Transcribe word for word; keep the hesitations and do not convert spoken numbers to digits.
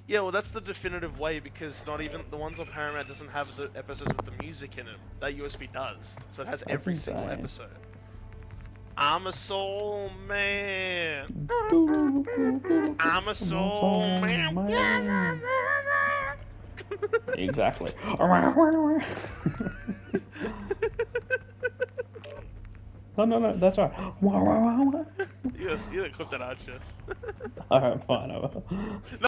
Yeah, well, that's the definitive way because not even the ones on Paramount doesn't have the episodes with the music in it. That U S B does, so it has That's every single insane. episode. I'm a soul man. I'm a I'm a soul soul man. man. Exactly. No, no, no, that's all right. Yes, you gotta clip that out, you. All right, fine. I will.